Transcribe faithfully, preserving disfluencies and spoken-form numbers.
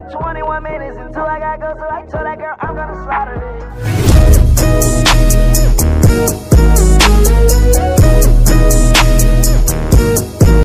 twenty-one minutes until I gotta go, so I told that girl I'm gonna slaughter it.